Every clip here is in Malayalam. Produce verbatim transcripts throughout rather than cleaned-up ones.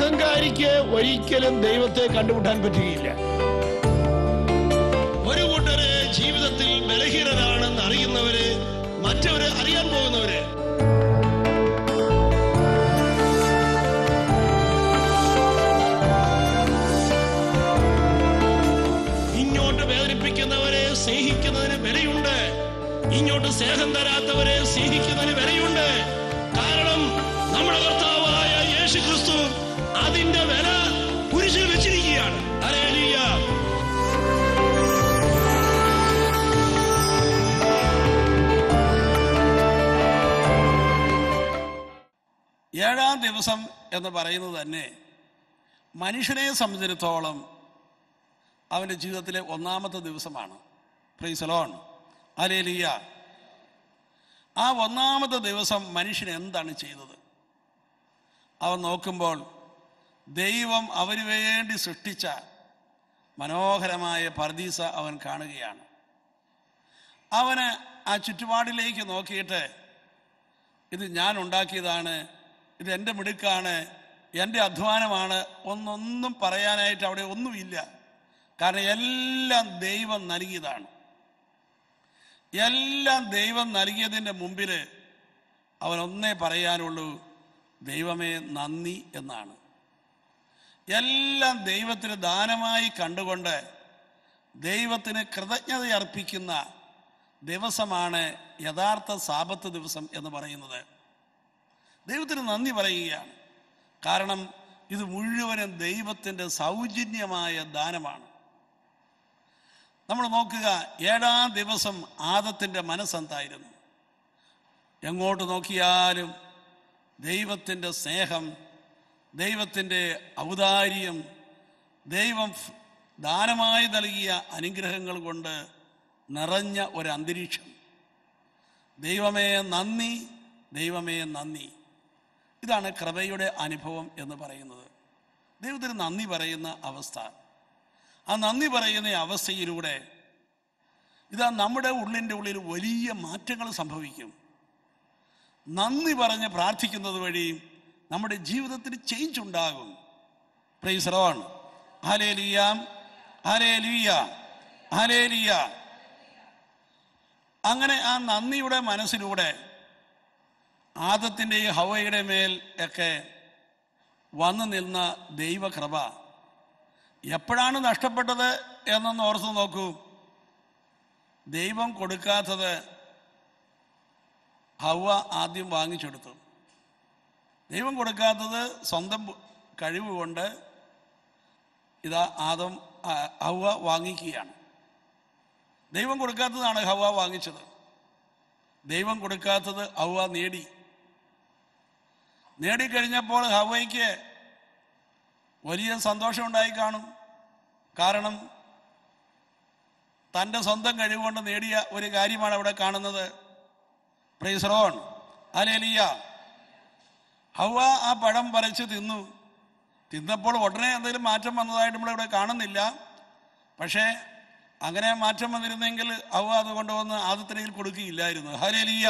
അഹങ്കാരിക്ക് ഒരിക്കലും ദൈവത്തെ കണ്ടുമുട്ടാൻ പറ്റുകയില്ല. ഒരു കൂട്ടര് ജീവിതത്തിൽ ബലഹീനരാണെന്ന് അറിയുന്നവര്, മറ്റവര് അറിയാൻ പോകുന്നവര്. ഇങ്ങോട്ട് വേദനിപ്പിക്കുന്നവരെ സ്നേഹിക്കുന്നതിന് വിലയുണ്ട്, ഇങ്ങോട്ട് സ്നേഹം തരാത്തവരെ സ്നേഹിക്കുന്നതിന് വിലയുണ്ട്. കാരണം നമ്മുടെ കർത്താവായ യേശു ക്രിസ്തു അതിന്റെ വില കുരിശിൽ വെച്ചിരിക്കുകയാണ്. ഹല്ലേലൂയ. ഏഴാം ദിവസം എന്ന് പറയുന്നത് തന്നെ മനുഷ്യനെ സംബന്ധിച്ചിടത്തോളം അവൻ്റെ ജീവിതത്തിലെ ഒന്നാമത്തെ ദിവസമാണ്. Praise the lord. ഹല്ലേലൂയ. ആ ഒന്നാമത്തെ ദിവസം മനുഷ്യൻ എന്താണ് ചെയ്തത്? അവൻ നോക്കുമ്പോൾ ദൈവം അവന് വേണ്ടി സൃഷ്ടിച്ച മനോഹരമായ പർദീസ അവൻ കാണുകയാണ്. അവന് ആ ചുറ്റുപാടിലേക്ക് നോക്കിയിട്ട് ഇത് ഞാൻ ഉണ്ടാക്കിയതാണ്, ഇത് എൻ്റെ മിടുക്കാണ്, എൻ്റെ അധ്വാനമാണ് ഒന്നൊന്നും പറയാനായിട്ട് അവിടെ ഒന്നുമില്ല. കാരണം എല്ലാം ദൈവം നൽകിയതാണ്. എല്ലാം ദൈവം നൽകിയതിൻ്റെ മുമ്പിൽ അവനൊന്നേ പറയാനുള്ളൂ, ദൈവമേ നന്ദി എന്നാണ്. എല്ലാം ദൈവത്തിന് ദാനമായി കണ്ടുകൊണ്ട് ദൈവത്തിന് കൃതജ്ഞത അർപ്പിക്കുന്ന ദിവസമാണ് യഥാർത്ഥ സാബത്ത് ദിവസം എന്ന് പറയുന്നത്. ദൈവത്തിന് നന്ദി പറയുകയാണ്. കാരണം ഇത് മുഴുവനും ദൈവത്തിൻ്റെ സൗജന്യമായ ദാനമാണ്. നമ്മൾ നോക്കുക, ഏഴാം ദിവസം ആദത്തിൻ്റെ മനസ്സെന്തായിരുന്നു? എങ്ങോട്ട് നോക്കിയാലും ദൈവത്തിൻ്റെ സ്നേഹം, ദൈവത്തിൻ്റെ ഔദാര്യം, ദൈവം ദാനമായി നൽകിയ അനുഗ്രഹങ്ങൾ കൊണ്ട് നിറഞ്ഞ ഒരു അന്തരീക്ഷം. ദൈവമേ നന്ദി, ദൈവമേ നന്ദി. ഇതാണ് കൃപയുടെ അനുഭവം എന്ന് പറയുന്നത്. ദൈവത്തിന് നന്ദി പറയുന്ന അവസ്ഥ. ആ നന്ദി പറയുന്ന അവസ്ഥയിലൂടെ ഇതാ നമ്മുടെ ഉള്ളിൻ്റെ ഉള്ളിൽ വലിയ മാറ്റങ്ങൾ സംഭവിക്കും. നന്ദി പറഞ്ഞ് പ്രാർത്ഥിക്കുന്നത് വഴി നമ്മുടെ ജീവിതത്തിൽ ചേഞ്ച് ഉണ്ടാകും. Praise the lord. Hallelujah, hallelujah, hallelujah. അങ്ങനെ ആ നന്ദിയുടെ മനസ്സിലൂടെ ആദത്തിൻ്റെയും ഹവ്വയുടെ മേൽ ഒക്കെ വന്നു നിന്ന ദൈവകൃപ എപ്പോഴാണ് നഷ്ടപ്പെട്ടത് എന്നൊന്ന് ഓർത്ത് നോക്കൂ. ദൈവം കൊടുക്കാത്തത് ഹവ്വ ആദ്യം വാങ്ങിച്ചെടുത്തു. ദൈവം കൊടുക്കാത്തത് സ്വന്തം കഴിവ് കൊണ്ട് ഇതാ ആദം ഹവ്വ വാങ്ങിക്കുകയാണ്. ദൈവം കൊടുക്കാത്തതാണ് ഹവ്വ വാങ്ങിച്ചത്. ദൈവം കൊടുക്കാത്തത് ഹവ്വ നേടി. നേടിക്കഴിഞ്ഞപ്പോൾ ഹവ്വയ്ക്ക് വലിയ സന്തോഷം ഉണ്ടായി കാണും. കാരണം തൻ്റെ സ്വന്തം കഴിവുകൊണ്ട് നേടിയ ഒരു കാര്യമാണ് അവിടെ കാണുന്നത്. Praise the lord. Hallelujah. Havva ആ പഴം പറിച്ച് തിന്നു. തിന്നപ്പോൾ ഉടനെ എന്തെങ്കിലും മാറ്റം വന്നതായിട്ട് നമ്മളിവിടെ കാണുന്നില്ല. പക്ഷേ അങ്ങനെ മാറ്റം വന്നിരുന്നെങ്കിൽ ഹവ്വ അത് കൊണ്ടുവന്ന് ആദത്തിനയിൽ കൊടുക്കുകയില്ലായിരുന്നു. ഹല്ലേലൂയ.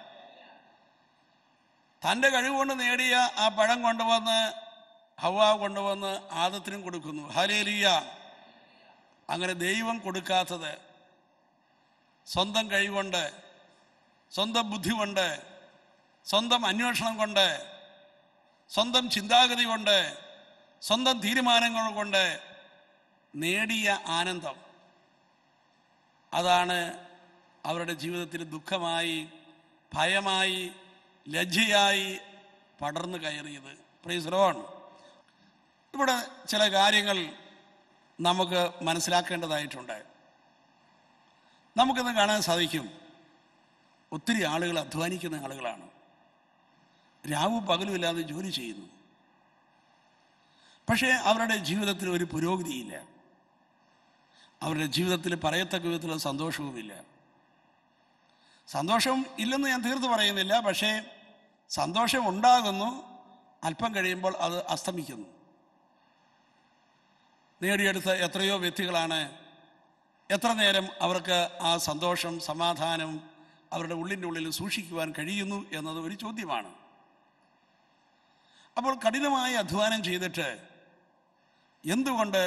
തൻ്റെ കഴിവുകൊണ്ട് നേടിയ ആ പഴം കൊണ്ടുവന്ന് ഹവ്വ കൊണ്ടുവന്ന് ആദത്തിനും കൊടുക്കുന്നു. ഹല്ലേലൂയ. അങ്ങനെ ദൈവം കൊടുക്കാത്തത് സ്വന്തം കഴിവുകൊണ്ട്, സ്വന്തം ബുദ്ധി കൊണ്ട്, സ്വന്തം അന്വേഷണം കൊണ്ട്, സ്വന്തം ചിന്താഗതി കൊണ്ട്, സ്വന്തം തീരുമാനങ്ങൾ കൊണ്ട് നേടിയ ആനന്ദം, അതാണ് അവരുടെ ജീവിതത്തിൽ ദുഃഖമായി, ഭയമായി, ലജ്ജയായി പടർന്നു കയറിയത്. Praise the lord. ഇവിടെ ചില കാര്യങ്ങൾ നമുക്ക് മനസ്സിലാക്കേണ്ടതായിട്ടുണ്ട്. നമുക്കിന്ന് കാണാൻ സാധിക്കും, ഒത്തിരി ആളുകൾ അധ്വാനിക്കുന്ന ആളുകളാണ്. രാവും പകലുമില്ലാതെ ജോലി ചെയ്യുന്നു. പക്ഷേ അവരുടെ ജീവിതത്തിൽ ഒരു പുരോഗതിയില്ല. അവരുടെ ജീവിതത്തിൽ പറയത്തക്ക വിധത്തിലുള്ള സന്തോഷവുമില്ല. സന്തോഷം ഇല്ലെന്ന് ഞാൻ തീർത്ത് പറയുന്നില്ല. പക്ഷേ സന്തോഷം ഉണ്ടാകുന്നു, അല്പം കഴിയുമ്പോൾ അത് അസ്തമിക്കുന്നു. നേടിയെടുത്ത എത്രയോ വ്യക്തികളാണ് എത്ര നേരം അവർക്ക് ആ സന്തോഷം, സമാധാനം അവരുടെ ഉള്ളിൻ്റെ ഉള്ളിൽ സൂക്ഷിക്കുവാൻ കഴിയുന്നു എന്നത് ഒരു ചോദ്യമാണ്. അപ്പോൾ കഠിനമായി അധ്വാനം ചെയ്തിട്ട് എന്തുകൊണ്ട്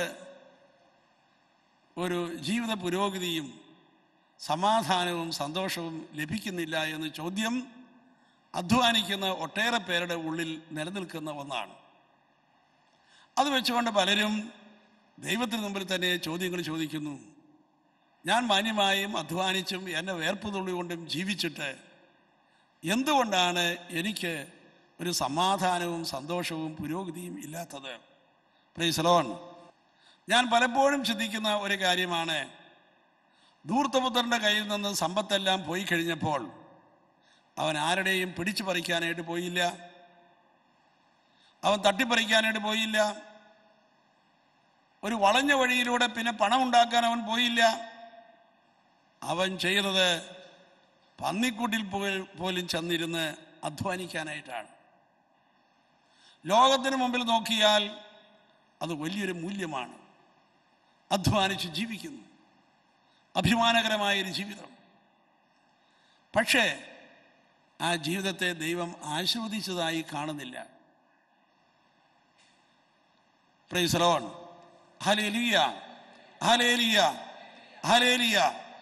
ഒരു ജീവിത പുരോഗതിയും സമാധാനവും സന്തോഷവും ലഭിക്കുന്നില്ല എന്ന ചോദ്യം അധ്വാനിക്കുന്ന ഒട്ടേറെ പേരുടെ ഉള്ളിൽ നിലനിൽക്കുന്ന ഒന്നാണ്. അത് വെച്ചുകൊണ്ട് പലരും ദൈവത്തിന് മുമ്പിൽ തന്നെ ചോദ്യങ്ങൾ ചോദിക്കുന്നു. ഞാൻ മാന്യമായും അധ്വാനിച്ചും എൻ്റെ വേർപ്പ് തുള്ളി കൊണ്ടും ജീവിച്ചിട്ട് എന്തുകൊണ്ടാണ് എനിക്ക് ഒരു സമാധാനവും സന്തോഷവും പുരോഗതിയും ഇല്ലാത്തത്? Praise the lord. ഞാൻ പലപ്പോഴും ചിന്തിക്കുന്ന ഒരു കാര്യമാണ്, ധൂർത്തപുത്രൻ്റെ കയ്യിൽ നിന്ന് സമ്പത്തെല്ലാം പോയി കഴിഞ്ഞപ്പോൾ അവൻ ആരുടെയും പിടിച്ചു പറിക്കാനായിട്ട് പോയില്ല, അവൻ തട്ടിപ്പറിക്കാനായിട്ട് പോയില്ല, ഒരു വളഞ്ഞ വഴിയിലൂടെ പിന്നെ പണം ഉണ്ടാക്കാൻ അവൻ പോയില്ല. അവൻ ചെയ്തത് പന്നിക്കൂട്ടിൽ പോലും ചെന്നിരുന്ന് അധ്വാനിക്കാനായിട്ടാണ്. ലോകത്തിന് മുമ്പിൽ നോക്കിയാൽ അത് വലിയൊരു മൂല്യമാണ്. അധ്വാനിച്ച് ജീവിക്കുന്നു, അഭിമാനകരമായൊരു ജീവിതം. പക്ഷേ ആ ജീവിതത്തെ ദൈവം ആശീർവദിച്ചതായി കാണുന്നില്ല. Praise the lord. Hallelujah, hallelujah, hallelujah.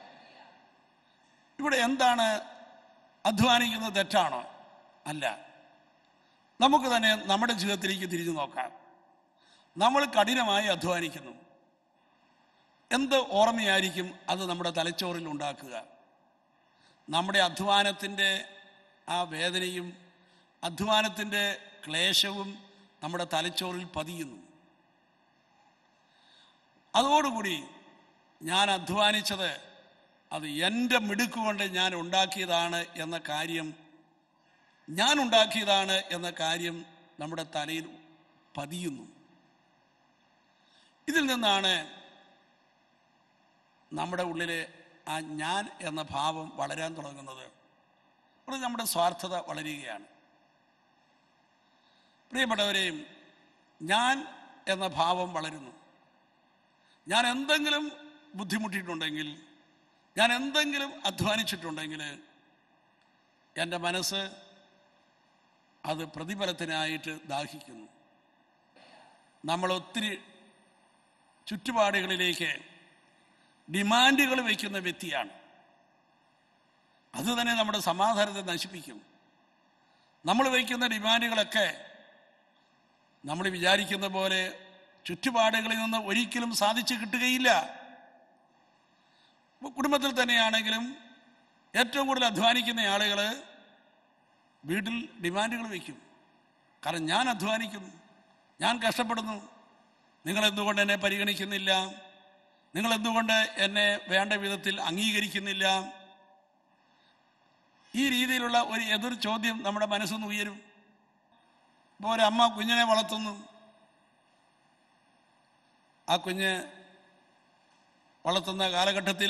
ഇവിടെ എന്താണ്? അധ്വാനിക്കുന്നത് തെറ്റാണോ? അല്ല. നമുക്ക് തന്നെ നമ്മുടെ ജീവിതത്തിലേക്ക് തിരിഞ്ഞു നോക്കാം. നമ്മൾ കഠിനമായി അധ്വാനിക്കുന്നു. എന്ത് ഓർമ്മയായിരിക്കും അത് നമ്മുടെ തലച്ചോറിൽ ഉണ്ടാക്കുക? നമ്മുടെ അധ്വാനത്തിൻ്റെ ആ വേദനയും അധ്വാനത്തിൻ്റെ ക്ലേശവും നമ്മുടെ തലച്ചോറിൽ പതിയുന്നു. അതോടുകൂടി ഞാൻ അധ്വാനിച്ചത് അത് എൻ്റെ മിടുക്കുകൊണ്ട് ഞാൻ ഉണ്ടാക്കിയതാണ് എന്ന കാര്യം ഞാൻ ഉണ്ടാക്കിയതാണ് എന്ന കാര്യം നമ്മുടെ തലയിൽ പതിയുന്നു. ഇതിൽ നിന്നാണ് നമ്മുടെ ഉള്ളിലെ ആ ഞാൻ എന്ന ഭാവം വളരാൻ തുടങ്ങുന്നത്. അത് നമ്മുടെ സ്വാർത്ഥത വളരുകയാണ്. പ്രിയപ്പെട്ടവരെയും, ഞാൻ എന്ന ഭാവം വളരുന്നു. ഞാൻ എന്തെങ്കിലും ബുദ്ധിമുട്ടിയിട്ടുണ്ടെങ്കിൽ, ഞാൻ എന്തെങ്കിലും അധ്വാനിച്ചിട്ടുണ്ടെങ്കിൽ എൻ്റെ മനസ്സ് അത് പ്രതിഫലത്തിനായിട്ട് ദാഹിക്കുന്നു. നമ്മൾ ഒത്തിരി ചുറ്റുപാടുകളിലേക്ക് ഡിമാൻഡുകൾ വയ്ക്കുന്ന വ്യക്തിയാണ്. അത് തന്നെ നമ്മുടെ സമാധാനത്തെ നശിപ്പിക്കും. നമ്മൾ വയ്ക്കുന്ന ഡിമാൻഡുകളൊക്കെ നമ്മൾ വിചാരിക്കുന്ന പോലെ ചുറ്റുപാടുകളിൽ നിന്ന് ഒരിക്കലും സാധിച്ചു കിട്ടുകയില്ല. കുടുംബത്തിൽ തന്നെയാണെങ്കിലും ഏറ്റവും കൂടുതൽ അധ്വാനിക്കുന്ന ആളുകൾ വീട്ടിൽ ഡിമാൻഡുകൾ വയ്ക്കും. കാരണം ഞാൻ അധ്വാനിക്കുന്നു, ഞാൻ കഷ്ടപ്പെടുന്നു, നിങ്ങളെന്തുകൊണ്ട് എന്നെ പരിഗണിക്കുന്നില്ല, നിങ്ങളെന്തുകൊണ്ട് എന്നെ വേണ്ട വിധത്തിൽ അംഗീകരിക്കുന്നില്ല? ഈ രീതിയിലുള്ള ഒരു എതിർ ചോദ്യം നമ്മുടെ മനസ്സിൽ നിന്ന് ഉയരും. ഇപ്പോൾ ഒരമ്മ കുഞ്ഞിനെ വളർത്തുന്നു. ആ കുഞ്ഞ് വളർത്തുന്ന കാലഘട്ടത്തിൽ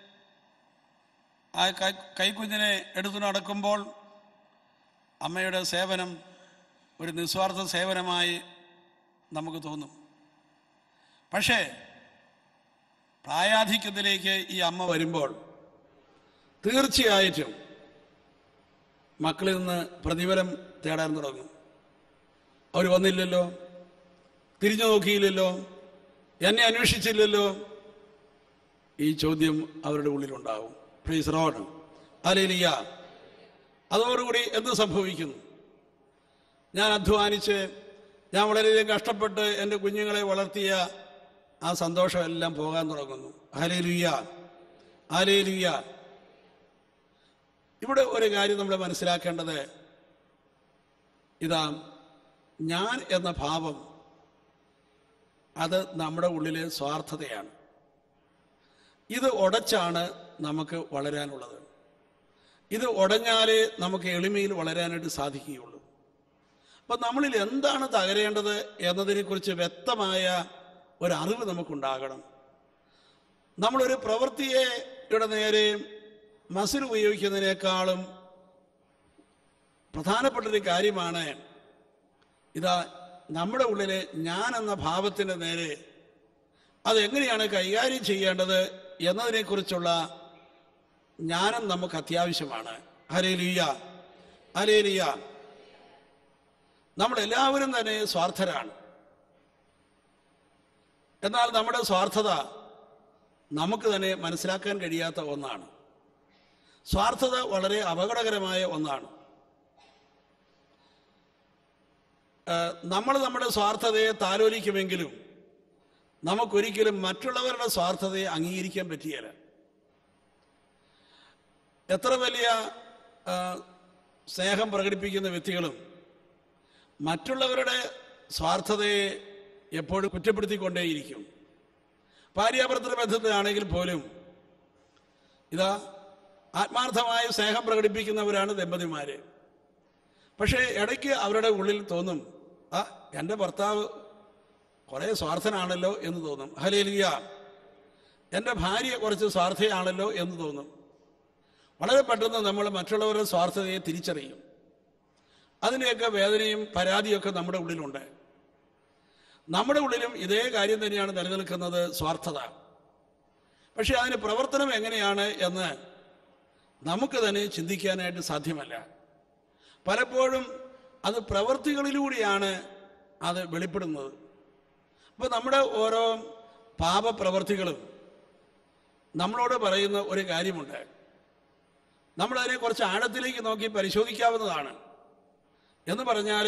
ആ കൈ കൈക്കുഞ്ഞിനെ എടുത്തു നടക്കുമ്പോൾ അമ്മയുടെ സേവനം ഒരു നിസ്വാർത്ഥ സേവനമായി നമുക്ക് തോന്നും. പക്ഷേ പ്രായാധിക്യത്തിലേക്ക് ഈ അമ്മ വരുമ്പോൾ തീർച്ചയായിട്ടും മക്കളിൽ നിന്ന് പ്രതിഫലം തേടാൻ തുടങ്ങും. അവർ വന്നില്ലല്ലോ, തിരിഞ്ഞു നോക്കിയില്ലല്ലോ, എന്നെ അന്വേഷിച്ചില്ലല്ലോ, ഈ ചോദ്യം അവരുടെ ഉള്ളിലുണ്ടാവും. Praise the lord. ഹല്ലേലൂയ. അതോടുകൂടി എന്ത് സംഭവിക്കുന്നു? ഞാൻ അധ്വാനിച്ച്, ഞാൻ വളരെയധികം കഷ്ടപ്പെട്ട് എൻ്റെ കുഞ്ഞുങ്ങളെ വളർത്തിയ ആ സന്തോഷമെല്ലാം പോകാൻ തുടങ്ങുന്നു. Hallelujah, hallelujah. ഇവിടെ ഒരു കാര്യം നമ്മൾ മനസ്സിലാക്കേണ്ടത് ഇതാ, ഞാൻ എന്ന ഭാവം അത് നമ്മുടെ ഉള്ളിലെ സ്വാർത്ഥതയാണ്. ഇത് ഉടച്ചാണ് നമുക്ക് വളരാനുള്ളത്. ഇത് ഉടഞ്ഞാലേ നമുക്ക് എളിമയിൽ വളരാനായിട്ട് സാധിക്കുകയുള്ളൂ. അപ്പം നമ്മളിൽ എന്താണ് തകരേണ്ടത് എന്നതിനെക്കുറിച്ച് വ്യക്തമായ ഒരറിവ് നമുക്കുണ്ടാകണം. നമ്മളൊരു പ്രവൃത്തിയുടെ നേരെ മസിൽ ഉപയോഗിക്കുന്നതിനേക്കാളും പ്രധാനപ്പെട്ടൊരു കാര്യമാണ് ഇതാ, നമ്മുടെ ഉള്ളിലെ ഞാൻ എന്ന ഭാവത്തിൻ്റെ നേരെ അതെങ്ങനെയാണ് കൈകാര്യം ചെയ്യേണ്ടത് എന്നതിനെക്കുറിച്ചുള്ള ജ്ഞാനം നമുക്ക് അത്യാവശ്യമാണ്. Hallelujah, hallelujah. നമ്മളെല്ലാവരും തന്നെ സ്വാർത്ഥരാണ്. എന്നാൽ നമ്മുടെ സ്വാർത്ഥത നമുക്ക് തന്നെ മനസ്സിലാക്കാൻ കഴിയാത്ത ഒന്നാണ്. സ്വാർത്ഥത വളരെ അപകടകരമായ ഒന്നാണ്. നമ്മൾ നമ്മുടെ സ്വാർത്ഥതയെ താലോലിക്കുമെങ്കിലും നമുക്കൊരിക്കലും മറ്റുള്ളവരുടെ സ്വാർത്ഥതയെ അംഗീകരിക്കാൻ പറ്റിയല്ല. എത്ര വലിയ സ്നേഹം പ്രകടിപ്പിക്കുന്ന വ്യക്തികളും മറ്റുള്ളവരുടെ സ്വാർത്ഥതയെ എപ്പോഴും കുറ്റപ്പെടുത്തിക്കൊണ്ടേയിരിക്കും. ഭാര്യാഭർത്തൃ ബന്ധത്തിലാണെങ്കിൽ പോലും ഇതാ ആത്മാർത്ഥമായ സ്നേഹം പ്രകടിപ്പിക്കുന്നവരാണ് ദമ്പതിമാര്. പക്ഷേ ഇടയ്ക്ക് അവരുടെ ഉള്ളിൽ തോന്നും, ആ എൻ്റെ ഭർത്താവ് കുറേ സ്വാർത്ഥനാണല്ലോ എന്ന് തോന്നും. ഹല്ലേലൂയ, എൻ്റെ ഭാര്യ കുറച്ച് സ്വാർത്ഥയാണല്ലോ എന്ന് തോന്നും. വളരെ പെട്ടെന്ന് നമ്മൾ മറ്റുള്ളവരുടെ സ്വാർത്ഥതയെ തിരിച്ചറിയും. അതിൻ്റെയൊക്കെ വേദനയും പരാതിയൊക്കെ നമ്മുടെ ഉള്ളിലുണ്ട്. നമ്മുടെ ഉള്ളിലും ഇതേ കാര്യം തന്നെയാണ് നിലനിൽക്കുന്നത്, സ്വാർത്ഥത. പക്ഷെ അതിന് പ്രവർത്തനം എങ്ങനെയാണ് എന്ന് നമുക്ക് തന്നെ ചിന്തിക്കാനായിട്ട് സാധ്യമല്ല. പലപ്പോഴും അത് പ്രവൃത്തികളിലൂടെയാണ് അത് വെളിപ്പെടുന്നത്. അപ്പോൾ നമ്മുടെ ഓരോ പാപപ്രവൃത്തികളും നമ്മളോട് പറയുന്ന ഒരു കാര്യമുണ്ട്. നമ്മളതിനെ കുറച്ച് ആഴത്തിലേക്ക് നോക്കി പരിശോധിക്കാവുന്നതാണ്. എന്ന് പറഞ്ഞാൽ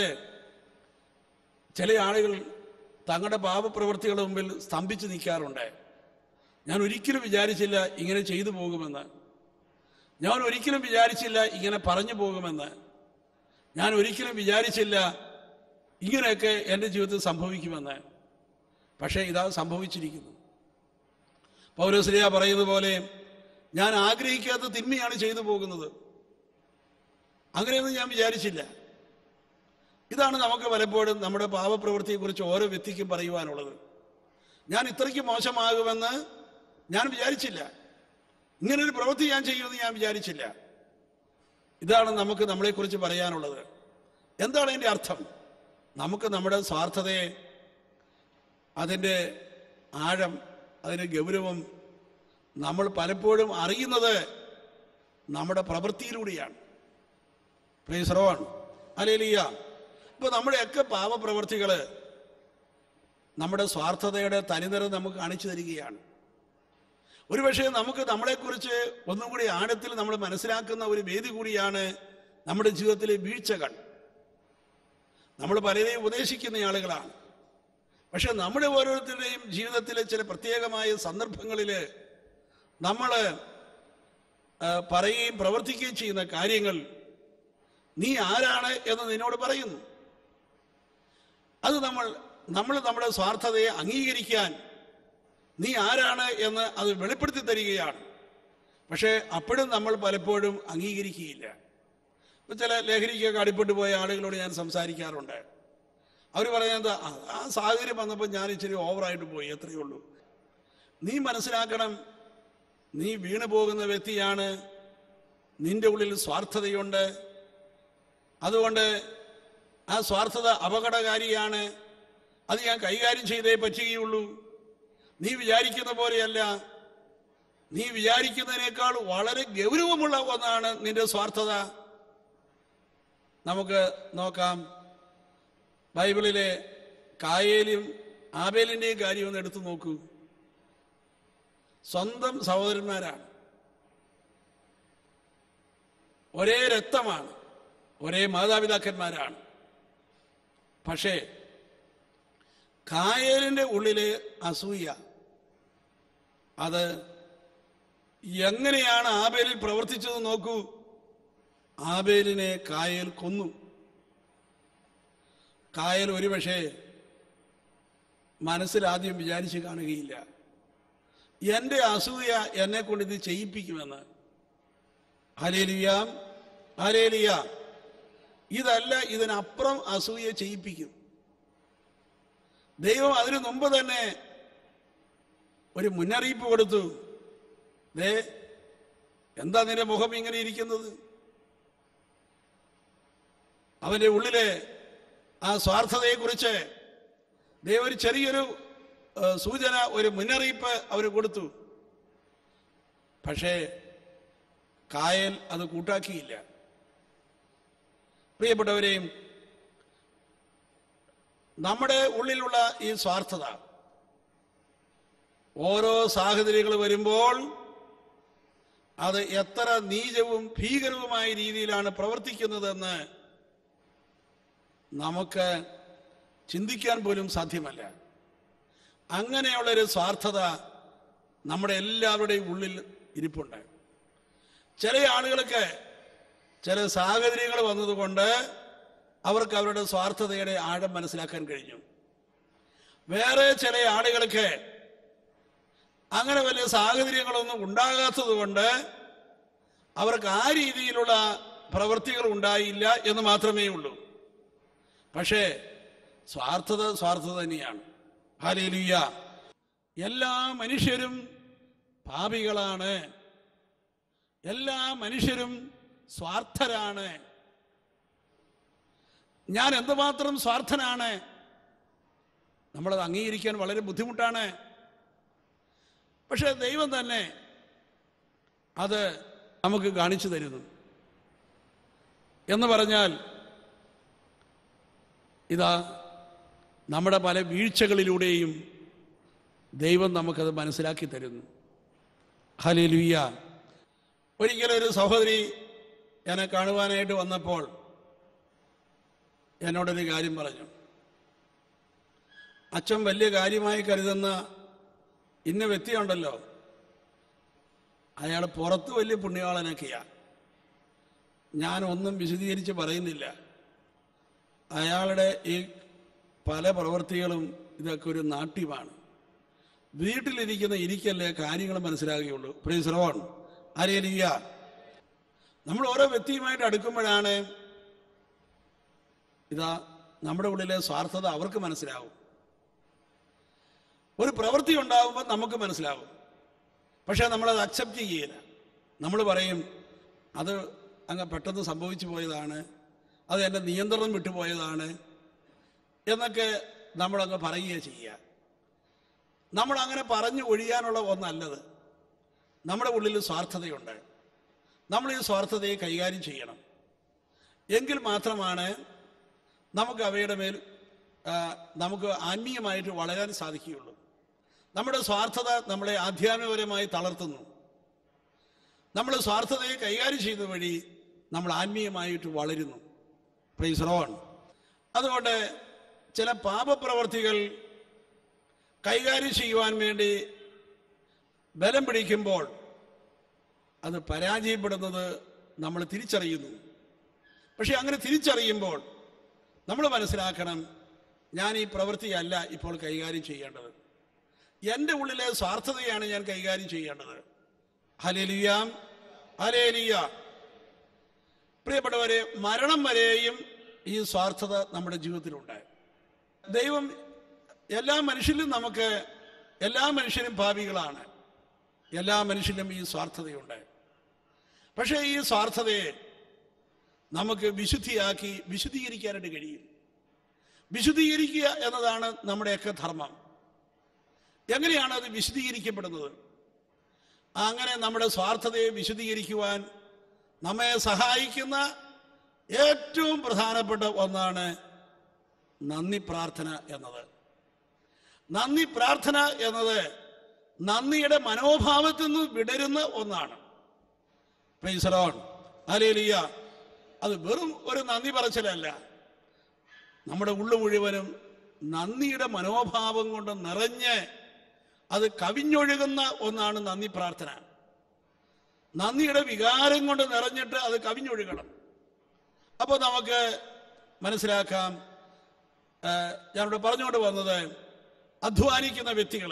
ചില ആളുകൾ തങ്ങളുടെ പാപപ്രവൃത്തികളുടെ മുമ്പിൽ സ്തംഭിച്ച് നിൽക്കാറുണ്ട്. ഞാൻ ഒരിക്കലും വിചാരിച്ചില്ല ഇങ്ങനെ ചെയ്തു പോകുമെന്ന്. ഞാൻ ഒരിക്കലും വിചാരിച്ചില്ല ഇങ്ങനെ പറഞ്ഞു പോകുമെന്ന്. ഞാൻ ഒരിക്കലും വിചാരിച്ചില്ല ഇങ്ങനെയൊക്കെ എൻ്റെ ജീവിതത്തിൽ സംഭവിക്കുമെന്ന്. പക്ഷേ ഇതാ സംഭവിച്ചിരിക്കുന്നു. പൗലോസ്ലീഹ പറയുന്നത് പോലെ ഞാൻ ആഗ്രഹിക്കാത്ത തിന്മയാണ് ചെയ്തു പോകുന്നത്. അങ്ങനെയൊന്നും ഞാൻ വിചാരിച്ചില്ല. ഇതാണ് നമുക്ക് പലപ്പോഴും നമ്മുടെ പാപപ്രവൃത്തിയെക്കുറിച്ച് ഓരോ വ്യക്തിക്കും പറയുവാനുള്ളത്. ഞാൻ ഇത്രയ്ക്ക് മോശമാകുമെന്ന് ഞാൻ വിചാരിച്ചില്ല. ഇങ്ങനൊരു പ്രവൃത്തി ഞാൻ ചെയ്യുമെന്ന് ഞാൻ വിചാരിച്ചില്ല. ഇതാണ് നമുക്ക് നമ്മളെക്കുറിച്ച് പറയാനുള്ളത്. എന്താണ് അതിൻ്റെ അർത്ഥം? നമുക്ക് നമ്മുടെ സ്വാർത്ഥതയെ, അതിൻ്റെ ആഴം, അതിൻ്റെ ഗൗരവം നമ്മൾ പലപ്പോഴും അറിയുന്നത് നമ്മുടെ പ്രവൃത്തിയിലൂടെയാണ്. Praise the lord, hallelujah. ഇപ്പോൾ നമ്മുടെയൊക്കെ പാപപ്രവൃത്തികൾ നമ്മുടെ സ്വാർത്ഥതയുടെ തനിനിറം നമുക്ക് കാണിച്ചു തരികയാണ്. ഒരുപക്ഷെ നമുക്ക് നമ്മളെക്കുറിച്ച് ഒന്നും കൂടി ആഴത്തിൽ നമ്മൾ മനസ്സിലാക്കുന്ന ഒരു വേദി കൂടിയാണ് നമ്മുടെ ജീവിതത്തിലെ വീഴ്ചകൾ. നമ്മൾ പലരെയും ഉപദേശിക്കുന്ന ആളുകളാണ്. പക്ഷെ നമ്മുടെ ഓരോരുത്തരുടെയും ജീവിതത്തിലെ ചില പ്രത്യേകമായ സന്ദർഭങ്ങളിൽ നമ്മൾ പറയുകയും പ്രവർത്തിക്കുകയും ചെയ്യുന്ന കാര്യങ്ങൾ നീ ആരാണ് എന്ന് നിന്നോട് പറയുന്നു. അത് നമ്മൾ നമ്മൾ നമ്മുടെ സ്വാർത്ഥതയെ അംഗീകരിക്കാൻ നീ ആരാണ് എന്ന് അത് വെളിപ്പെടുത്തി തരികയാണ്. പക്ഷേ അപ്പോഴും നമ്മൾ പലപ്പോഴും അംഗീകരിക്കുകയില്ല. ഇപ്പം ചില ലഹരിക്കൊക്കെ അടിപ്പെട്ടു പോയ ആളുകളോട് ഞാൻ സംസാരിക്കാറുണ്ട്. അവർ പറയുന്നത് ആ സാഹചര്യം വന്നപ്പോൾ ഞാൻ ഇച്ചിരി ഓവറായിട്ട് പോയി, എത്രയേ ഉള്ളൂ. നീ മനസ്സിലാക്കണം, നീ വീണു പോകുന്ന വ്യക്തിയാണ്. നിന്റെ ഉള്ളിൽ സ്വാർത്ഥതയുണ്ട്. അതുകൊണ്ട് ആ സ്വാർത്ഥത അപകടകാരിയാണ്. അത് ഞാൻ കൈകാര്യം ചെയ്തേ പറ്റുകയുള്ളൂ. നീ വിചാരിക്കുന്ന പോലെയല്ല. നീ വിചാരിക്കുന്നതിനേക്കാൾ വളരെ ഗൗരവമുള്ള ഒന്നാണ് നിന്റെ സ്വാർത്ഥത. നമുക്ക് നോക്കാം, ബൈബിളിലെ കായേലും ആബേലിൻ്റെയും കാര്യം ഒന്ന് എടുത്തു നോക്കൂ. സ്വന്തം സഹോദരന്മാരാണ്, ഒരേ രക്തമാണ്, ഒരേ മാതാപിതാക്കന്മാരാണ്. പക്ഷേ കായേലിൻ്റെ ഉള്ളിലെ അസൂയ, അത് എങ്ങനെയാണ് ആബേലിൽ പ്രവർത്തിച്ചത് നോക്കൂ. ആബേലിനെ കായേൽ കൊന്നു. കായേൽ ഒരുപക്ഷെ മനസ്സിലാദ്യം വിചാരിച്ച് കാണുകയില്ല, എൻ്റെ അസൂയ എന്നെ കൊണ്ട് ഇത് ചെയ്യിപ്പിക്കുമെന്ന്. Hallelujah, hallelujah. ഇതല്ല, ഇതിനപ്പുറം അസൂയ ചെയ്യിപ്പിക്കും. ദൈവം അതിനു മുമ്പ് തന്നെ ഒരു മുന്നറിയിപ്പ് കൊടുത്തു. ദേ, എന്താ നിന്റെ മുഖം ഇങ്ങനെ ഇരിക്കുന്നത്? അവന്റെ ഉള്ളിലെ ആ സ്വാർത്ഥതയെക്കുറിച്ച് ദൈവം ഒരു ചെറിയൊരു സൂചന, ഒരു മുന്നറിയിപ്പ് അവർ കൊടുത്തു. പക്ഷേ കായേൽ അത് കൂട്ടാക്കിയില്ല. പ്രിയപ്പെട്ടവരെയും, നമ്മുടെ ഉള്ളിലുള്ള ഈ സ്വാർത്ഥത ഓരോ സാഹചര്യങ്ങൾ വരുമ്പോൾ അത് എത്ര നീചവും ഭീകരവുമായ രീതിയിലാണ് പ്രവർത്തിക്കുന്നതെന്ന് നമുക്ക് ചിന്തിക്കാൻ പോലും സാധ്യമല്ല. അങ്ങനെയുള്ളൊരു സ്വാർത്ഥത നമ്മുടെ എല്ലാവരുടെയും ഉള്ളിൽ ഇരിപ്പുണ്ട്. ചില ആളുകൾക്ക് ചില സാഹചര്യങ്ങൾ വന്നതുകൊണ്ട് അവർക്ക് അവരുടെ സ്വാർത്ഥതയുടെ ആഴം മനസ്സിലാക്കാൻ കഴിഞ്ഞു. വേറെ ചില ആളുകൾക്ക് അങ്ങനെ വലിയ സാഹചര്യങ്ങളൊന്നും ഉണ്ടാകാത്തത് കൊണ്ട് അവർക്ക് ആ രീതിയിലുള്ള പ്രവൃത്തികൾ ഉണ്ടായില്ല എന്ന് മാത്രമേ ഉള്ളൂ. പക്ഷേ സ്വാർത്ഥത സ്വാർത്ഥത തന്നെയാണ്. ഹല്ലേലൂയ. എല്ലാ മനുഷ്യരും പാപികളാണ്, എല്ലാ മനുഷ്യരും സ്വാർത്ഥരാണ്. ഞാൻ എന്തുമാത്രം സ്വാർത്ഥനാണ്, നമ്മളത് അംഗീകരിക്കാൻ വളരെ ബുദ്ധിമുട്ടാണ്. പക്ഷെ ദൈവം തന്നെ അത് നമുക്ക് കാണിച്ചു തരുന്നു. എന്ന് പറഞ്ഞാൽ ഇതാ നമ്മുടെ പല വീഴ്ചകളിലൂടെയും ദൈവം നമുക്കത് മനസ്സിലാക്കി തരുന്നു. ഹല്ലേലൂയ. ഒരിക്കലൊരു സഹോദരി എന്നെ കാണുവാനായിട്ട് വന്നപ്പോൾ എന്നോടൊരു കാര്യം പറഞ്ഞു. അച്ഛൻ വലിയ കാര്യമായി കരുതുന്ന ഇന്ന വ്യക്തിയുണ്ടല്ലോ, അയാൾ പുറത്ത് വലിയ പുണ്യവാളനൊക്കെയാണ്. ഞാനൊന്നും വിശദീകരിച്ച് പറയുന്നില്ല. അയാളുടെ ഈ പല പ്രവൃത്തികളും ഇതൊക്കെ ഒരു നാട്യമാണ്. വീട്ടിലിരിക്കുന്ന എനിക്കല്ലേ കാര്യങ്ങൾ മനസ്സിലാകുകയുള്ളൂ. Praise the lord. ഹല്ലേലൂയ. നമ്മൾ ഓരോ വ്യക്തിയുമായിട്ട് അടുക്കുമ്പോഴാണ് ഇതാ നമ്മുടെ ഉള്ളിലെ സ്വാർത്ഥത അവർക്ക് മനസ്സിലാവും. ഒരു പ്രവൃത്തി ഉണ്ടാകുമ്പോൾ നമുക്ക് മനസ്സിലാവും. പക്ഷെ നമ്മളത് അക്സെപ്റ്റ് ചെയ്യില്ല. നമ്മൾ പറയും അത് അങ്ങ് പെട്ടെന്ന് സംഭവിച്ചു പോയതാണ്, അത് എൻ്റെ നിയന്ത്രണം വിട്ടുപോയതാണ് എന്നൊക്കെ നമ്മളങ്ങ് പറയുക ചെയ്യുക. നമ്മളങ്ങനെ പറഞ്ഞു ഒഴിയാനുള്ള ഒന്നല്ലത്. നമ്മുടെ ഉള്ളിൽ സ്വാർത്ഥതയുണ്ട്. നമ്മൾ ഈ സ്വാർത്ഥതയെ കൈകാര്യം ചെയ്യണം. എങ്കിൽ മാത്രമാണ് നമുക്ക് അവയുടെ മേൽ നമുക്ക് ആത്മീയമായിട്ട് വളരാൻ സാധിക്കുകയുള്ളൂ. നമ്മുടെ സ്വാർത്ഥത നമ്മളെ ആധ്യാത്മികപരമായി തളർത്തുന്നു. നമ്മൾ സ്വാർത്ഥതയെ കൈകാര്യം ചെയ്യുന്ന വഴി നമ്മൾ ആത്മീയമായിട്ട് വളരുന്നു. Praise the lord. അതുകൊണ്ട് ചില പാപപ്രവർത്തികൾ കൈകാര്യം ചെയ്യുവാൻ വേണ്ടി ബലം പിടിക്കുമ്പോൾ അത് പരാജയപ്പെടുന്നത് നമ്മൾ തിരിച്ചറിയുന്നു. പക്ഷെ അങ്ങനെ തിരിച്ചറിയുമ്പോൾ നമ്മൾ മനസ്സിലാക്കണം, ഞാൻ ഈ പ്രവൃത്തിയല്ല ഇപ്പോൾ കൈകാര്യം ചെയ്യേണ്ടത്. എൻ്റെ ഉള്ളിലെ സ്വാർത്ഥതയാണ് ഞാൻ കൈകാര്യം ചെയ്യേണ്ടത്. ഹല്ലേലൂയ. ഹല്ലേലൂയ. പ്രിയപ്പെട്ടവരെ, മരണം വരെയും ഈ സ്വാർത്ഥത നമ്മുടെ ജീവിതത്തിലുണ്ട്. ദൈവം എല്ലാ മനുഷ്യരിലും നമുക്ക് എല്ലാ മനുഷ്യരും പാപികളാണ്. എല്ലാ മനുഷ്യരിലും ഈ സ്വാർത്ഥതയുണ്ട്. പക്ഷേ ഈ സ്വാർത്ഥതയെ നമുക്ക് വിശുദ്ധിയാക്കി വിശുദ്ധീകരിക്കാനായിട്ട് കഴിയും. വിശുദ്ധീകരിക്കുക എന്നതാണ് നമ്മുടെയൊക്കെ ധർമ്മം. എങ്ങനെയാണ് അത് വിശുദ്ധീകരിക്കപ്പെടുന്നത്? അങ്ങനെ നമ്മുടെ സ്വാർത്ഥതയെ വിശുദ്ധീകരിക്കുവാൻ നമ്മെ സഹായിക്കുന്ന ഏറ്റവും പ്രധാനപ്പെട്ട ഒന്നാണ് നന്ദി പ്രാർത്ഥന എന്നത്. നന്ദി പ്രാർത്ഥന എന്നത് നന്ദിയുടെ മനോഭാവത്തിൽ നിന്ന് വിടരുന്ന ഒന്നാണ്. Praise the lord. ഹല്ലേലൂയ. അത് വെറും ഒരു നന്ദി പറച്ചിലല്ല. നമ്മുടെ ഉള്ളു മുഴുവനും നന്ദിയുടെ മനോഭാവം കൊണ്ട് നിറഞ്ഞ് അത് കവിഞ്ഞൊഴുകുന്ന ഒന്നാണ് നന്ദി പ്രാർത്ഥന. നന്ദിയുടെ വികാരം കൊണ്ട് നിറഞ്ഞിട്ട് അത് കവിഞ്ഞൊഴുകണം. അപ്പോൾ നമുക്ക് മനസ്സിലാക്കാം, ഞാനിവിടെ പറഞ്ഞുകൊണ്ട് വന്നത്, അധ്വാനിക്കുന്ന വ്യക്തികൾ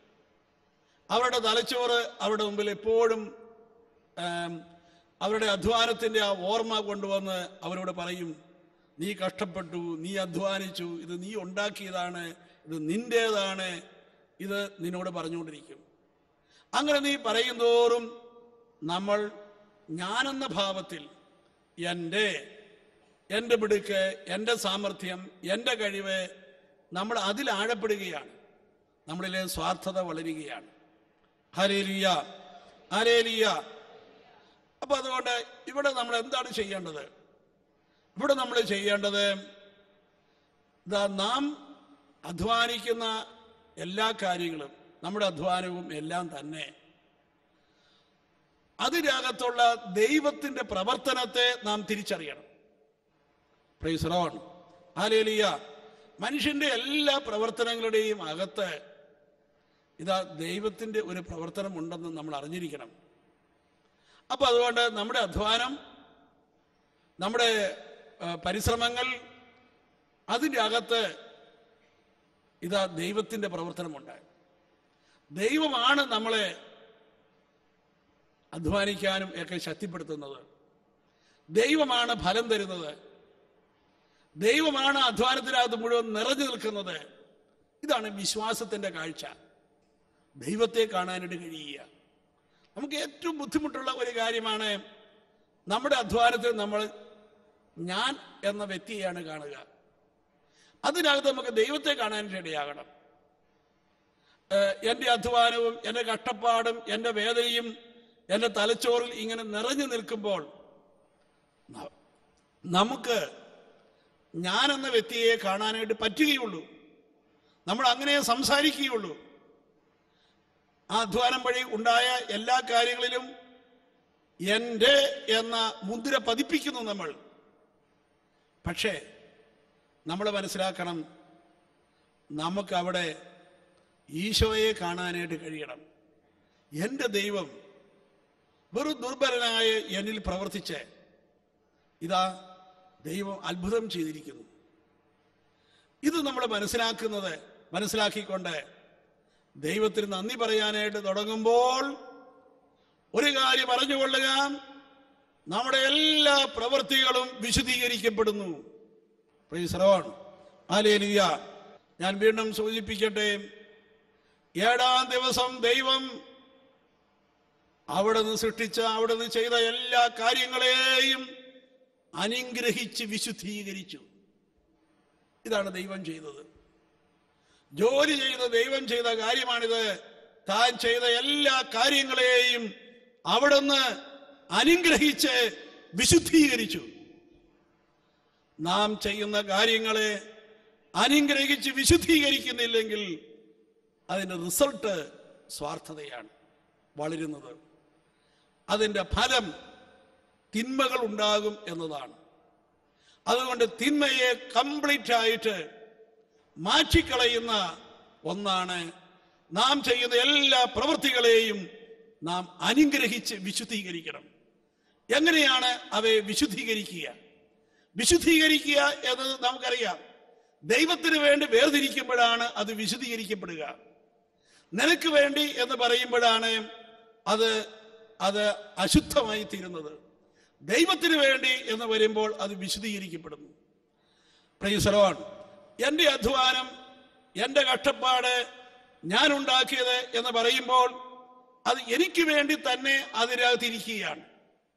അവരുടെ തലച്ചോറ് അവരുടെ മുമ്പിൽ എപ്പോഴും അവരുടെ അധ്വാനത്തിൻ്റെ ആ ഓർമ്മ കൊണ്ടുവന്ന് അവരോട് പറയും, നീ കഷ്ടപ്പെട്ടു, നീ അധ്വാനിച്ചു, ഇത് നീ ഉണ്ടാക്കിയതാണ്, ഇത് നിൻ്റേതാണ്, ഇത് നിന്നോട് പറഞ്ഞുകൊണ്ടിരിക്കും. അങ്ങനെ നീ പറയും തോറും നമ്മൾ ഞാനെന്ന ഭാവത്തിൽ എൻ്റെ എൻ്റെ മിടുക്ക്, എൻ്റെ സാമർഥ്യം, എൻ്റെ കഴിവ്, നമ്മൾ അതിൽ ആഴപ്പെടുകയാണ്. നമ്മളിലെ സ്വാർത്ഥത വളരുകയാണ്. ഹല്ലേലൂയ. ഹല്ലേലൂയ. അപ്പൊ അതുകൊണ്ട് ഇവിടെ നമ്മൾ എന്താണ് ചെയ്യേണ്ടത്? ഇവിടെ നമ്മൾ ചെയ്യേണ്ടത്, ഇതാ നാം അധ്വാനിക്കുന്ന എല്ലാ കാര്യങ്ങളും, നമ്മുടെ അധ്വാനവും എല്ലാം തന്നെ അതിനകത്തുള്ള ദൈവത്തിന്റെ പ്രവർത്തനത്തെ നാം തിരിച്ചറിയണം. Praise the lord. ഹല്ലേലൂയ. മനുഷ്യന്റെ എല്ലാ പ്രവർത്തനങ്ങളുടെയും അകത്ത് ഇതാ ദൈവത്തിന്റെ ഒരു പ്രവർത്തനം ഉണ്ടെന്ന് നമ്മൾ അറിഞ്ഞിരിക്കണം. അപ്പൊ അതുകൊണ്ട് നമ്മുടെ അധ്വാനം, നമ്മുടെ പരിശ്രമങ്ങൾ, അതിൻ്റെ അകത്ത് ഇതാ ദൈവത്തിന്റെ പ്രവർത്തനമുണ്ട്. ദൈവമാണ് നമ്മളെ അധ്വാനിക്കാനും ഒക്കെ ശക്തിപ്പെടുത്തുന്നത്. ദൈവമാണ് ഫലം തരുന്നത്. ദൈവമാണ് അധ്വാനത്തിനകത്ത് മുഴുവൻ നിറഞ്ഞു നിൽക്കുന്നത്. ഇതാണ് വിശ്വാസത്തിന്റെ കാഴ്ച. ദൈവത്തെ കാണാനായിട്ട് കഴിയുക. നമുക്ക് ഏറ്റവും ബുദ്ധിമുട്ടുള്ള ഒരു കാര്യമാണ് നമ്മുടെ അധ്വാനത്തിൽ നമ്മൾ ഞാൻ എന്ന വ്യക്തിയെയാണ് കാണുക. അതിനകത്ത് നമുക്ക് ദൈവത്തെ കാണാനായിട്ട് ഇടയാകണം. എൻ്റെ അധ്വാനവും എൻ്റെ കഷ്ടപ്പാടും എൻ്റെ വേദനയും എൻ്റെ തലച്ചോറിൽ ഇങ്ങനെ നിറഞ്ഞു നിൽക്കുമ്പോൾ നമുക്ക് ഞാൻ എന്ന വ്യക്തിയെ കാണാനായിട്ട് പറ്റുകയുള്ളൂ. നമ്മൾ അങ്ങനെ സംസാരിക്കുകയുള്ളൂ. ആ അധ്വാനം വഴി ഉണ്ടായ എല്ലാ കാര്യങ്ങളിലും എൻ്റെ എന്ന മുദ്ര പതിപ്പിക്കുന്നു നമ്മൾ. പക്ഷേ നമ്മൾ മനസ്സിലാക്കണം, നമുക്കവിടെ ഈശോയെ കാണാനായിട്ട് കഴിയണം. എൻ്റെ ദൈവം വെറും ദുർബലനായ എന്നിൽ പ്രവർത്തിച്ച് ഇതാ ദൈവം അത്ഭുതം ചെയ്തിരിക്കുന്നു. ഇത് നമ്മൾ മനസ്സിലാക്കുന്നത് മനസ്സിലാക്കിക്കൊണ്ട് ദൈവത്തിന് നന്ദി പറയാനായിട്ട് തുടങ്ങുമ്പോൾ ഒരു കാര്യം അറിഞ്ഞുകൊള്ളുക, നമ്മുടെ എല്ലാ പ്രവൃത്തികളും വിശുദ്ധീകരിക്കപ്പെടുന്നു. Praise the lord. ഹല്ലേലൂയ. ഞാൻ വീണ്ടും സൂചിപ്പിക്കട്ടെ, ഏഴാം ദിവസം ദൈവം അവിടെ നിന്ന് സൃഷ്ടിച്ച, അവിടെ നിന്ന് ചെയ്ത എല്ലാ കാര്യങ്ങളെയും അനുഗ്രഹിച്ച് വിശുദ്ധീകരിച്ചു. ഇതാണ് ദൈവം ചെയ്തത്. ജോലി ചെയ്ത ദൈവം ചെയ്ത കാര്യമാണിത്. താൻ ചെയ്ത എല്ലാ കാര്യങ്ങളെയും അവിടുന്ന് അനുഗ്രഹിച്ച് വിശുദ്ധീകരിച്ചു. നാം ചെയ്യുന്ന കാര്യങ്ങളെ അനുഗ്രഹിച്ച് വിശുദ്ധീകരിക്കുന്നില്ലെങ്കിൽ അതിൻ്റെ റിസൾട്ട് സ്വാർത്ഥതയാണ് വളരുന്നത്. അതിൻ്റെ ഫലം തിന്മകൾ ഉണ്ടാകും എന്നതാണ്. അതുകൊണ്ട് തിന്മയെ കംപ്ലീറ്റ് ആയിട്ട് മാറ്റിക്കളയുന്ന ഒന്നാണ് നാം ചെയ്യുന്ന എല്ലാ പ്രവൃത്തികളെയും നാം അനുഗ്രഹിച്ച് വിശുദ്ധീകരിക്കണം. എങ്ങനെയാണ് അവയെ വിശുദ്ധീകരിക്കുക? വിശുദ്ധീകരിക്കുക എന്നത് നമുക്കറിയാം. ദൈവത്തിന് വേണ്ടി വേർതിരിക്കുമ്പോഴാണ് അത് വിശുദ്ധീകരിക്കപ്പെടുക. നിനക്ക് വേണ്ടി എന്ന് പറയുമ്പോഴാണ് അത് അത് അശുദ്ധമായി തീരുന്നത്. ദൈവത്തിന് വേണ്ടി എന്ന് വരുമ്പോൾ അത് വിശുദ്ധീകരിക്കപ്പെടുന്നു. Praise the Lord. എൻ്റെ അധ്വാനം, എൻ്റെ കഷ്ടപ്പാട്, ഞാൻ ഉണ്ടാക്കിയത് എന്ന് പറയുമ്പോൾ അത് എനിക്ക് വേണ്ടി തന്നെ അതിനകത്തിരിക്കുകയാണ്.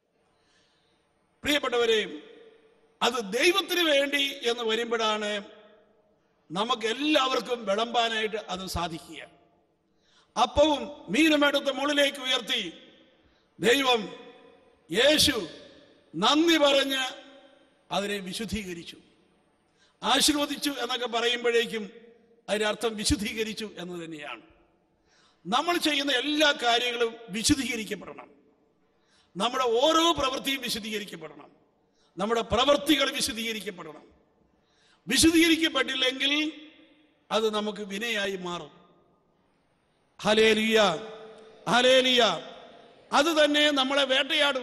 പ്രിയപ്പെട്ടവരെ, അത് ദൈവത്തിന് വേണ്ടി എന്ന് വരുമ്പോഴാണ് നമുക്ക് എല്ലാവർക്കും വിളമ്പാനായിട്ട് അത് സാധിക്കുക. അപ്പവും മീനുമെടുത്ത് മുകളിലേക്ക് ഉയർത്തി ദൈവം, യേശു നന്ദി പറഞ്ഞ് അതിനെ വിശുദ്ധീകരിച്ചു. ആശീർവദിച്ചു എന്നൊക്കെ പറയുമ്പോഴേക്കും അതിനർത്ഥം വിശുദ്ധീകരിച്ചു എന്ന് തന്നെയാണ്. നമ്മൾ ചെയ്യുന്ന എല്ലാ കാര്യങ്ങളും വിശുദ്ധീകരിക്കപ്പെടണം. നമ്മുടെ ഓരോ പ്രവൃത്തിയും വിശുദ്ധീകരിക്കപ്പെടണം. നമ്മുടെ പ്രവൃത്തികൾ വിശുദ്ധീകരിക്കപ്പെടണം. വിശുദ്ധീകരിക്കപ്പെട്ടില്ലെങ്കിൽ അത് നമുക്ക് വിനയായി മാറും. Hallelujah, hallelujah. അത് തന്നെ നമ്മളെ വേട്ടയാടും.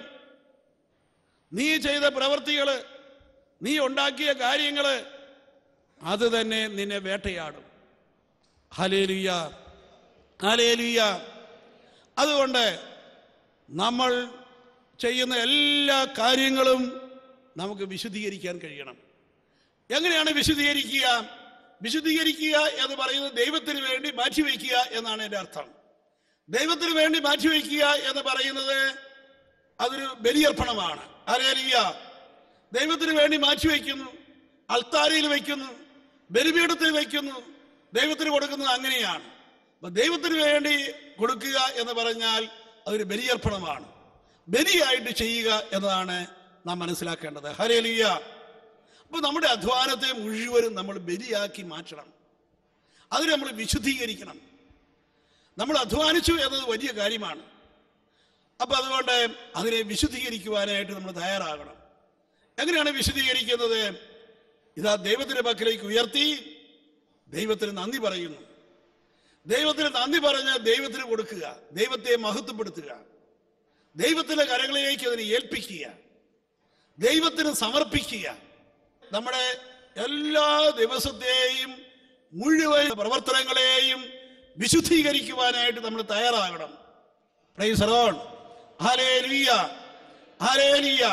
നീ ചെയ്ത പ്രവൃത്തികള്, നീ ഉണ്ടാക്കിയ കാര്യങ്ങള്, അത് തന്നെ നിന്നെ വേട്ടയാടും. Hallelujah, hallelujah. അതുകൊണ്ട് നമ്മൾ ചെയ്യുന്ന എല്ലാ കാര്യങ്ങളും നമുക്ക് വിശുദ്ധീകരിക്കാൻ കഴിയണം. എങ്ങനെയാണ് വിശുദ്ധീകരിക്കുക? വിശുദ്ധീകരിക്കുക എന്ന് പറയുന്നത് ദൈവത്തിന് വേണ്ടി മാറ്റിവെക്കുക എന്നാണ് എൻ്റെ അർത്ഥം. ദൈവത്തിന് വേണ്ടി മാറ്റിവെക്കുക എന്ന് പറയുന്നത് അതൊരു ബലിയർപ്പണമാണ്. ഹല്ലേലൂയ. ദൈവത്തിന് വേണ്ടി മാറ്റിവെക്കുന്നു, അൾത്താരയിൽ വയ്ക്കുന്നു, ബലിപീഠത്തിൽ വയ്ക്കുന്നു, ദൈവത്തിന് കൊടുക്കുന്നത് അങ്ങനെയാണ്. അപ്പൊ ദൈവത്തിന് വേണ്ടി കൊടുക്കുക എന്ന് പറഞ്ഞാൽ അതൊരു ബലിയർപ്പണമാണ്. ബലിയായിട്ട് ചെയ്യുക എന്നതാണ് നാം മനസ്സിലാക്കേണ്ടത്. ഹല്ലേലൂയ. അപ്പൊ നമ്മുടെ അധ്വാനത്തെ മുഴുവനും നമ്മൾ ബലിയാക്കി മാറ്റണം. അതിന് നമ്മൾ വിശുദ്ധീകരിക്കണം. നമ്മൾ അധ്വാനിച്ചു എന്നത് വലിയ കാര്യമാണ്. അപ്പം അതുകൊണ്ട് അതിനെ വിശുദ്ധീകരിക്കുവാനായിട്ട് നമ്മൾ തയ്യാറാകണം. എങ്ങനെയാണ് വിശുദ്ധീകരിക്കുന്നത്? ഇതാ ദൈവത്തിൻ്റെ പക്കലേക്ക് ഉയർത്തി ദൈവത്തിന് നന്ദി പറയുന്നു. ദൈവത്തിന് നന്ദി പറഞ്ഞ് ദൈവത്തിന് കൊടുക്കുക, ദൈവത്തെ മഹത്വപ്പെടുത്തുക, ദൈവത്തിൻ്റെ കരങ്ങളിലേക്ക് അതിനെ ഏൽപ്പിക്കുക, ദൈവത്തിന് സമർപ്പിക്കുക. നമ്മുടെ എല്ലാ ദിവസത്തെയും മുഴുവൻ പ്രവർത്തനങ്ങളെയും വിശുദ്ധീകരിക്കുവാനായിട്ട് നമ്മൾ തയ്യാറാകണം. Praise the lord. Hallelujah, hallelujah.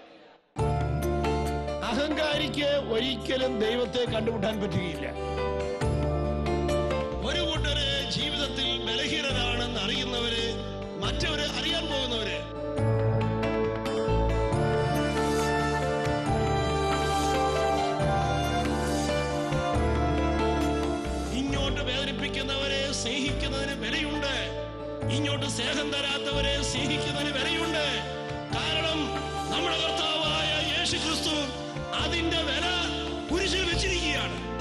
അഹങ്കാരിക്ക് ഒരിക്കലും ദൈവത്തെ കണ്ടുമുട്ടാൻ പറ്റുകയില്ല. ഒരു കൂട്ടര് ജീവിതത്തിൽ ബലഹീനരാണെന്ന് അറിയുന്നവര്, മറ്റവര് അറിയാൻ പോകുന്നവര്. ഇങ്ങോട്ട് വേദനിപ്പിക്കുന്നവരെ സ്നേഹിക്കുന്നതിന് വിലയുണ്ട്, ഇങ്ങോട്ട് സ്നേഹം തരാത്തവരെ സ്നേഹിക്കുന്നതിന് വിലയുണ്ട്. കാരണം നമ്മുടെ കർത്താവായ യേശു ക്രിസ്തു അതിന്റെ വില കുരിശിൽ വെച്ചിരിക്കുകയാണ്.